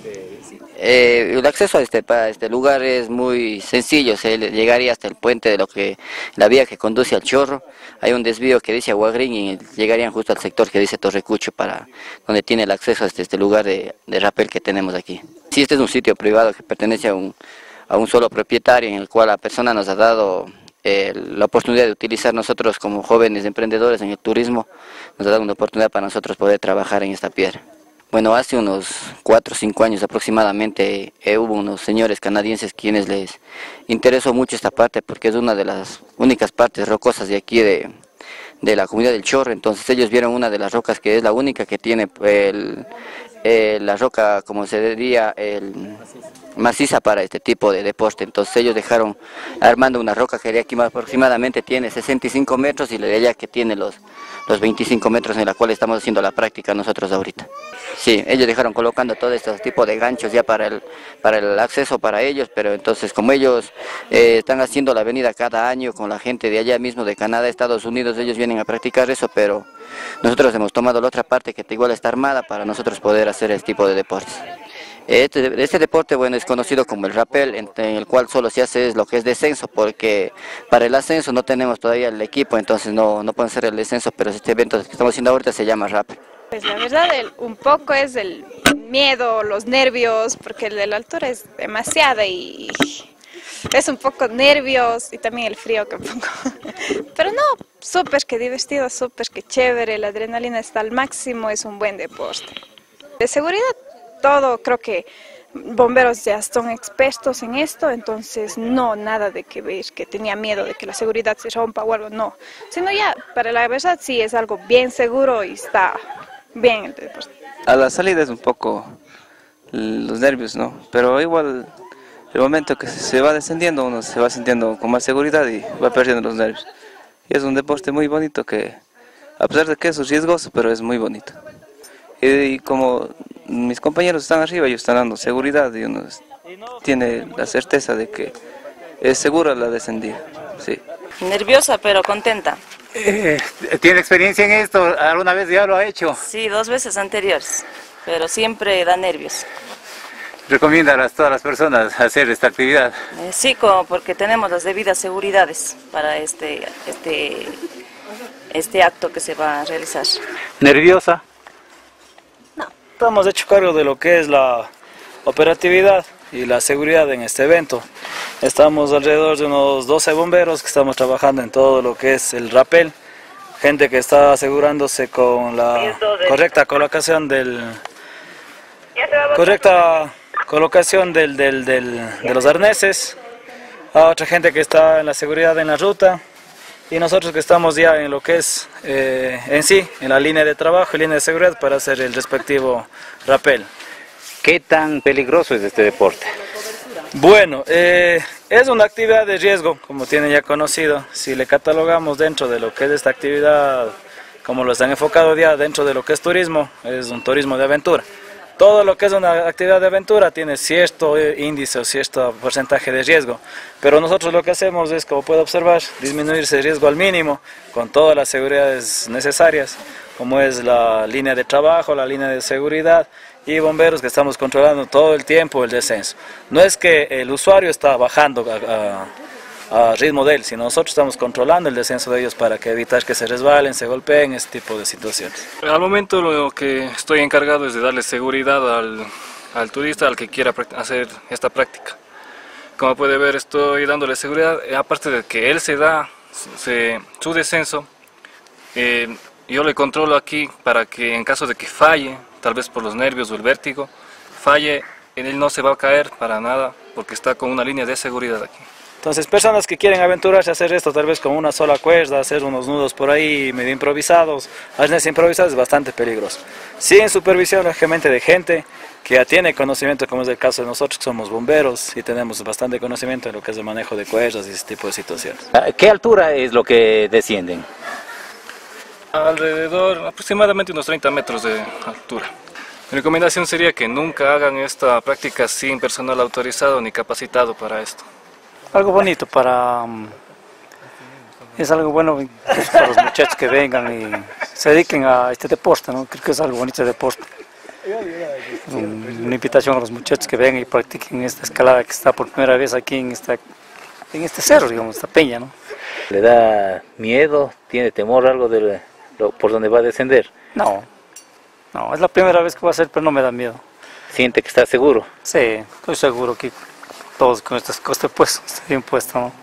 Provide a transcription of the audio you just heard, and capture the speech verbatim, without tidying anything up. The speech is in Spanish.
este sitio? Eh, el acceso a este, para este lugar es muy sencillo, se le- llegaría hasta el puente de lo que, la vía que conduce al Chorro, hay un desvío que dice Aguagrín y llegarían justo al sector que dice Torrecucho, para donde tiene el acceso a este, este lugar de, de rapel que tenemos aquí. Sí, este es un sitio privado que pertenece a un, a un solo propietario, en el cual la persona nos ha dado eh, la oportunidad de utilizar nosotros como jóvenes emprendedores en el turismo, nos ha dado una oportunidad para nosotros poder trabajar en esta piedra. Bueno, hace unos cuatro o cinco años aproximadamente eh, hubo unos señores canadienses quienes les interesó mucho esta parte porque es una de las únicas partes rocosas de aquí de, de la comunidad del Chorro. Entonces ellos vieron una de las rocas que es la única que tiene el, eh, la roca, como se diría, el, maciza para este tipo de deporte. Entonces ellos dejaron armando una roca que de aquí aproximadamente tiene sesenta y cinco metros y la de allá que tiene los, los veinticinco metros en la cual estamos haciendo la práctica nosotros ahorita. Sí, ellos dejaron colocando todo este tipo de ganchos ya para el, para el acceso para ellos, pero entonces como ellos eh, están haciendo la avenida cada año con la gente de allá mismo, de Canadá, Estados Unidos, ellos vienen a practicar eso, pero nosotros hemos tomado la otra parte que igual está armada para nosotros poder hacer este tipo de deportes. Este, este deporte, bueno, es conocido como el rappel, en, en el cual solo se hace es lo que es descenso, porque para el ascenso no tenemos todavía el equipo, entonces no, no pueden hacer el descenso, pero este evento que estamos haciendo ahorita se llama rappel. Pues la verdad, el, un poco es el miedo, los nervios, porque el de la altura es demasiada y es un poco nervios y también el frío que un poco. Pero no, súper que divertido, súper que chévere, la adrenalina está al máximo, es un buen deporte. De seguridad, todo, creo que bomberos ya son expertos en esto, entonces no, nada de que ver que tenía miedo de que la seguridad se rompa o algo, no. Sino ya, para la verdad sí es algo bien seguro y está bien el deporte. A la salida es un poco los nervios, ¿no? Pero igual, el momento que se va descendiendo, uno se va sintiendo con más seguridad y va perdiendo los nervios. Y es un deporte muy bonito que, a pesar de que es riesgoso, pero es muy bonito. Y, y como mis compañeros están arriba, ellos están dando seguridad y uno tiene la certeza de que es segura la descendida, sí. Nerviosa pero contenta. Eh, ¿Tiene experiencia en esto? ¿Alguna vez ya lo ha hecho? Sí, dos veces anteriores, pero siempre da nervios. ¿Recomienda a todas las personas hacer esta actividad? Eh, sí, como porque tenemos las debidas seguridades para este, este, este acto que se va a realizar. ¿Nerviosa? No, estamos hecho cargo de lo que es la operatividad y la seguridad en este evento. Estamos alrededor de unos doce bomberos que estamos trabajando en todo lo que es el rappel, gente que está asegurándose con la correcta colocación del correcta colocación del, del, del, de los arneses, a otra gente que está en la seguridad en la ruta y nosotros que estamos ya en lo que es eh, en sí, en la línea de trabajo y línea de seguridad para hacer el respectivo rappel. ¿Qué tan peligroso es este deporte? Bueno, eh, es una actividad de riesgo, como tienen ya conocido. Si le catalogamos dentro de lo que es esta actividad, como lo están enfocado ya dentro de lo que es turismo, es un turismo de aventura. Todo lo que es una actividad de aventura tiene cierto índice o cierto porcentaje de riesgo, pero nosotros lo que hacemos es, como puede observar, disminuir ese riesgo al mínimo con todas las seguridades necesarias, como es la línea de trabajo, la línea de seguridad y bomberos que estamos controlando todo el tiempo el descenso. No es que el usuario está bajando a, a, a ritmo de él, sino nosotros estamos controlando el descenso de ellos para que evitar que se resbalen, se golpeen, este tipo de situaciones. Al momento lo que estoy encargado es de darle seguridad al, al turista, al que quiera hacer esta práctica. Como puede ver, estoy dándole seguridad, aparte de que él se da se, su descenso, eh, yo le controlo aquí para que en caso de que falle, tal vez por los nervios o el vértigo, falle, él no se va a caer para nada porque está con una línea de seguridad aquí. Entonces, personas que quieren aventurarse a hacer esto tal vez con una sola cuerda, hacer unos nudos por ahí medio improvisados, arnés improvisados es bastante peligroso. Sin supervisión, lógicamente, de gente que ya tiene conocimiento, como es el caso de nosotros que somos bomberos y tenemos bastante conocimiento en lo que es el manejo de cuerdas y ese tipo de situaciones. ¿Qué altura es lo que descienden? Alrededor aproximadamente unos treinta metros de altura. Mi recomendación sería que nunca hagan esta práctica sin personal autorizado ni capacitado para esto. Algo bonito para... es algo bueno para los muchachos que vengan y se dediquen a este deporte, ¿no? Creo que es algo bonito de deporte. Un- una invitación a los muchachos que vengan y practiquen esta escalada que está por primera vez aquí en, esta, en este cerro, digamos, esta peña, ¿no? ¿Le da miedo? ¿Tiene temor algo de lo, por donde va a descender? No, no, es la primera vez que voy a hacer, pero no me da miedo. ¿Siente que está seguro? Sí, estoy seguro que todos con estas cosas pues, estoy bien puesto, ¿no?